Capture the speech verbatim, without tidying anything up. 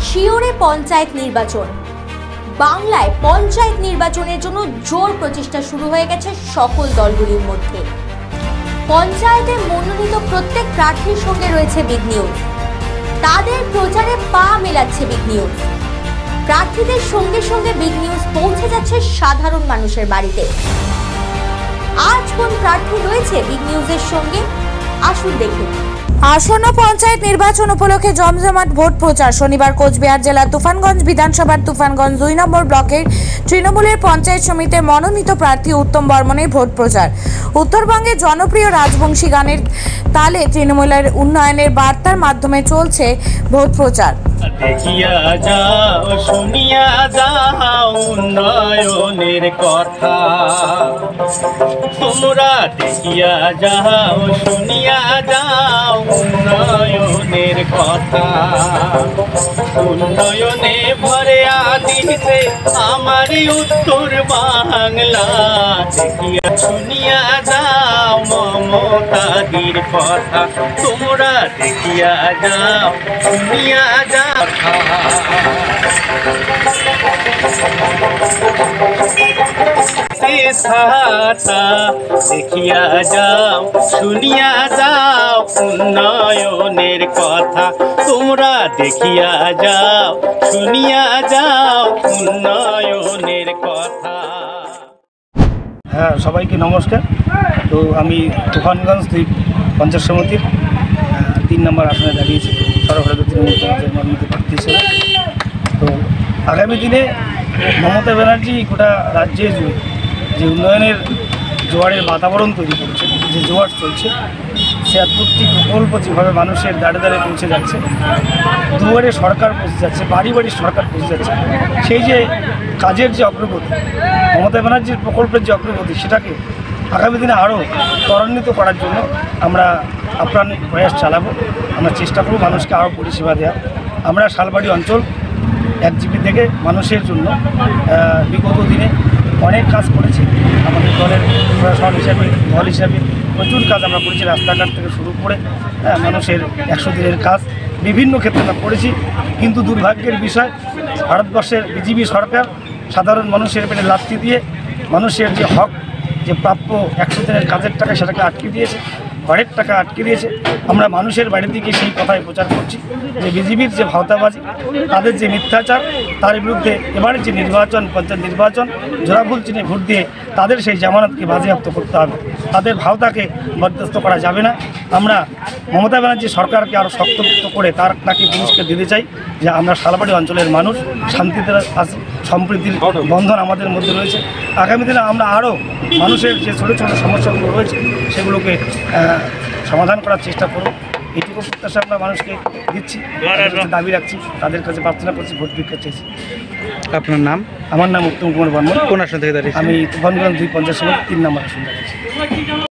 শিওরে পঞ্চায়েত নির্বাচন। বাংলায় পঞ্চায়েত নির্বাচনের জন্য জোর প্রচেষ্টা শুরু হয়ে গেছে সকল দলগুলির মধ্যে। পঞ্চায়েতে মনোনীত প্রত্যেক প্রার্থীর সঙ্গে রয়েছে বিগ নিউজ। তাদের প্রচারে পা মেলাচ্ছে বিগ নিউজ। প্রার্থীদের সঙ্গে সঙ্গে বিগ নিউজ পৌঁছে যাচ্ছে সাধারণ মানুষের বাড়িতে। আজ কোন প্রার্থী রয়েছে বিগ নিউজের সঙ্গে, আসুন দেখুন। আসন্ন পঞ্চায়েত নির্বাচন উপলক্ষে জমজমাট ভোট প্রচার। শনিবার কোচবিহার জেলার তুফানগঞ্জ বিধানসভার তুফানগঞ্জ দুই নম্বর ব্লকের তৃণমূলের পঞ্চায়েত সমিতির মনোনীত প্রার্থী উত্তম বর্মনের ভোট প্রচার। উত্তরবঙ্গের জনপ্রিয় রাজবংশী গানের তালে তৃণমূলের উন্নয়নের বার্তার মাধ্যমে চলছে ভোট প্রচার। দেখিয়া যাও, শুনিয়া যাও উন্নয়নের কথা, তোমরা দেখিয়া যাও, শুনিয়া যাও উন্নয়নের কথা। উন্নয়নে ভরে আদিতে আমারই উত্তর বাংলা, দেখিয়া শুনিয়া যাও মমতাদির কথা, তোমরা দেখিয়া যাও, শুনিয়া যাও। দেখিয়া যাও, শুনিয়া যাও উন্নয়নের কথা, তোমরা দেখিয়া যাও, শুনিয়া যাও উন্নয়নের কথা। হ্যাঁ, সবাইকে নমস্কার। তো আমি তুফানগঞ্জ দুই পঞ্চায়েত সমিতির তিন নম্বর আসনে দাঁড়িয়েছি সর্বভারতীয় তৃণমূল কংগ্রেসের মনোনীত প্রার্থী হিসেবে। তো আগামী দিনে মমতা ব্যানার্জি গোটা রাজ্যে জুড়ে যে উন্নয়নের জোয়ারের বাতাবরণ তৈরি করছে, যে জোয়ার চলছে, ছিয়াত্তরটি প্রকল্প যেভাবে মানুষের দাঁড়ে দাঁড়ে পৌঁছে যাচ্ছে, দুয়ারে সরকার পৌঁছে যাচ্ছে, বাড়ি বাড়ি সরকার পৌঁছে যাচ্ছে, সেই যে কাজের যে অগ্রগতি, মমতা ব্যানার্জির প্রকল্পের যে অগ্রগতি, সেটাকে আগামী দিনে আরও ত্বরান্বিত করার জন্য আমরা আপ্রাণ প্রয়াস চালাবো। আমরা চেষ্টা করব মানুষকে আরও পরিষেবা দেওয়া। আমরা শালবাড়ি অঞ্চল এক জিবি থেকে মানুষের জন্য বিগত দিনে অনেক কাজ করেছি। আমাদের দলের প্রশাসন হিসাবে, দল হিসাবে প্রচুর কাজ আমরা করেছি, রাস্তাঘাট থেকে শুরু করে মানুষের একশো দিনের কাজ বিভিন্ন ক্ষেত্রে আমরা করেছি। কিন্তু দুর্ভাগ্যের বিষয়, ভারতবর্ষের বিজেপি সরকার সাধারণ মানুষের পেটে লাথি দিয়ে মানুষের যে হক, যে প্রাপ্য একশো দিনের কাজের টাকা, সেটাকে আটকে দিয়েছে, ঘরের টাকা আটকে দিয়েছে। আমরা মানুষের বাড়িতে গিয়ে সেই কথাই প্রচার করছি যে বিজেপির যে ভাওতাবাজি, তাদের যে মিথ্যাচার, তার বিরুদ্ধে এবারের যে নির্বাচন, পঞ্চায়েত নির্বাচন, জোড়াফুল চিহ্নে ভোট দিয়ে তাদের সেই জামানতকে বাজেয়াপ্ত করতে হবে। তাদের ভাওতাকে বরদাস্ত করা যাবে না। আমরা মমতা ব্যানার্জি সরকারকে আরও শক্তপোক্ত করে তার তাকে পুলিশকে দিতে চাই যে আমরা শালবাড়ি অঞ্চলের মানুষ, শান্তিতে আছি, সম্প্রীতির বন্ধন আমাদের মধ্যে রয়েছে। আগামী দিনে আমরা আরও মানুষের যে ছোটো ছোটো সমস্যাগুলো রয়েছে সেগুলোকে সমাধান করার চেষ্টা করব। এইটুকু প্রত্যাশা আমরা মানুষকে দিচ্ছি, দাবি রাখছি, তাদের কাছে প্রার্থনা করছি, ভোট ভিক্ষা চেয়েছি। আপনার নাম? আমার নাম উত্তম কুমার বর্মন। কোন আসন থেকে দাঁড়িয়েছেন? আমি তুফানগঞ্জ দুই পঞ্চায়েত সমিতি তিন নম্বর আসন দাঁড়িয়েছি।